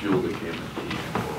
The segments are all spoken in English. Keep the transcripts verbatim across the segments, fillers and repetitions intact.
fuel became a team?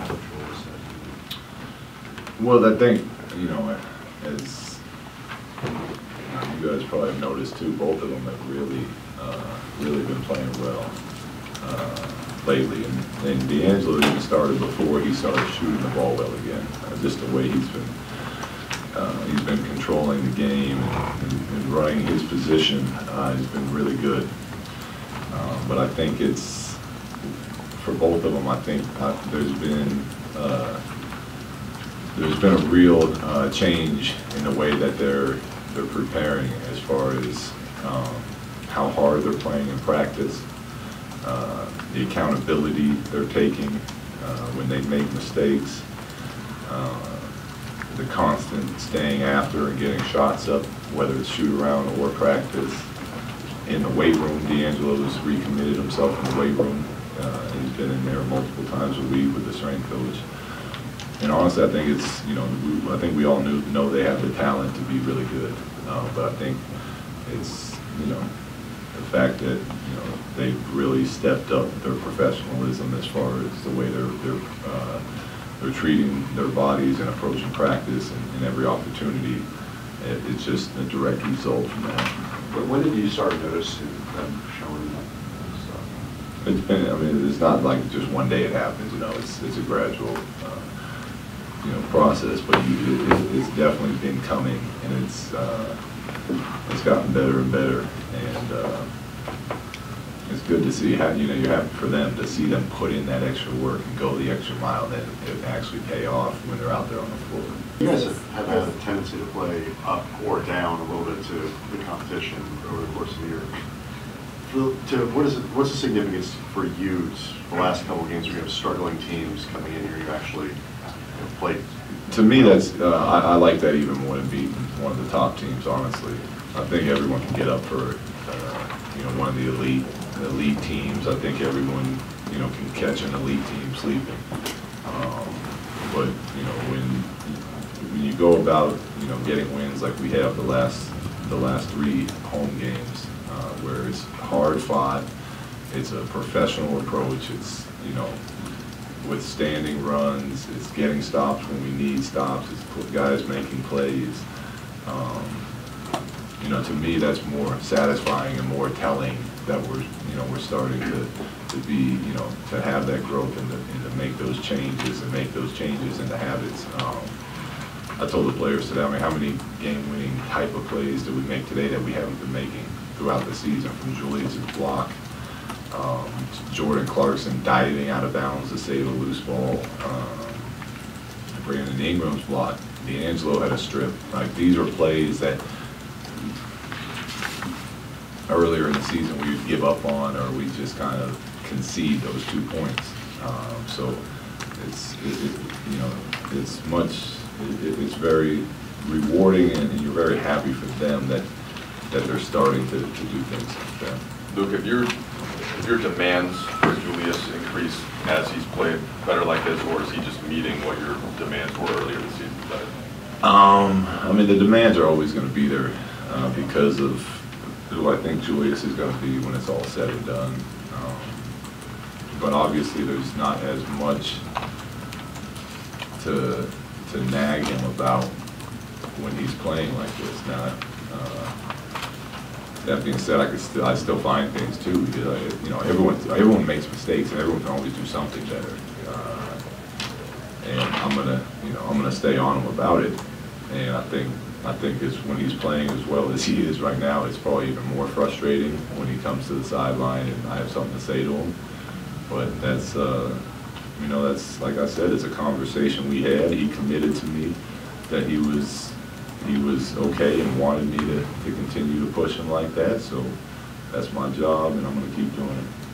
Well, I think, you know, as you know, you guys probably have noticed too, both of them have really, uh, really been playing well uh, lately. And, and D'Angelo even started before he started shooting the ball well again. Uh, just the way he's been, uh, he's been controlling the game and, and, and running his position uh, has been really good. Uh, but I think it's, for both of them, I think uh, there's been, uh, there's been a real uh, change in the way that they're they're preparing as far as um, how hard they're playing in practice, uh, the accountability they're taking uh, when they make mistakes, uh, the constant staying after and getting shots up, whether it's shoot around or practice. In the weight room, D'Angelo's recommitted himself in the weight room. Uh, he's been in there multiple times a week with the strength coach. And honestly, I think it's, you know, we, I think we all knew, know they have the talent to be really good. Uh, but I think it's, you know, the fact that, you know, they've really stepped up their professionalism as far as the way they're, they're, uh, they're treating their bodies and approaching practice and, and every opportunity. It, it's just a direct result from that. But when did you start noticing them showing up? It's been, I mean, it's not like just one day it happens, you know, it's, it's a gradual, uh, you know, process, but you, it, it's definitely been coming, and it's uh, it's gotten better and better, and uh, it's good to see how, you know, you're happy for them to see them put in that extra work and go the extra mile, that it actually pay off when they're out there on the floor. You guys have, have had a tendency to play up or down a little bit to the competition over the course of the year. To, what is it, what's the significance for you the last couple of games where you have struggling teams coming in here, you actually you know, played? To me, that's uh, I, I like that even more than beating one of the top teams, honestly. I think everyone can get up for uh, you know, one of the elite elite teams. I think everyone, you know, can catch an elite team sleeping. Um, but you know, when when you go about, you know, getting wins like we have the last the last three home games, uh, where it's hard fought, it's a professional approach, it's, you know, withstanding runs, it's getting stops when we need stops, it's guys making plays. Um, you know, to me, that's more satisfying and more telling that we're, you know, we're starting to, to be, you know, to have that growth and to, and to make those changes and make those changes into habits. Um, I told the players today, I mean, how many game-winning type of plays did we make today that we haven't been making throughout the season, from Julius' block, um, Jordan Clarkson diving out of bounds to save a loose ball, um, Brandon Ingram's block, D'Angelo had a strip. Like, these are plays that earlier in the season we would give up on, or we just kind of concede those two points. Um, so it's, it, it, you know, it's much, it, it's very rewarding, and, and you're very happy for them that that they're starting to, to do things like that. Luke, if your if your demands for Julius increase as he's played better like this, or is he just meeting what your demands were earlier this season? Um, I mean, the demands are always going to be there uh, because of who I think Julius is going to be when it's all said and done. Um, but obviously, there's not as much to to nag him about when he's playing like this now. Uh, That being said, I could still I still find things too, because I, you know, everyone everyone makes mistakes, and everyone can always do something better. Uh, and I'm gonna you know I'm gonna stay on him about it. And I think I think it's when he's playing as well as he is right now, it's probably even more frustrating when he comes to the sideline and I have something to say to him. But that's uh, you know that's like I said, it's a conversation we had. He committed to me that he was. He was okay and wanted me to, to continue to push him like that, so that's my job, and I'm going to keep doing it.